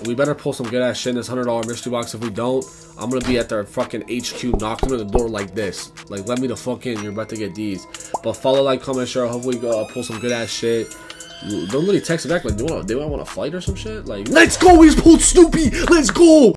We better pull some good ass shit in this $100 mystery box. If we don't, I'm gonna be at their fucking HQ knocking on the door like this. Like, let me the fuck in. You're about to get these. But follow, like, comment, share. Hopefully, pull some good ass shit. Don't really text me back like, do I want to fight or some shit? Like, let's go. We just pulled Snoopy. Let's go.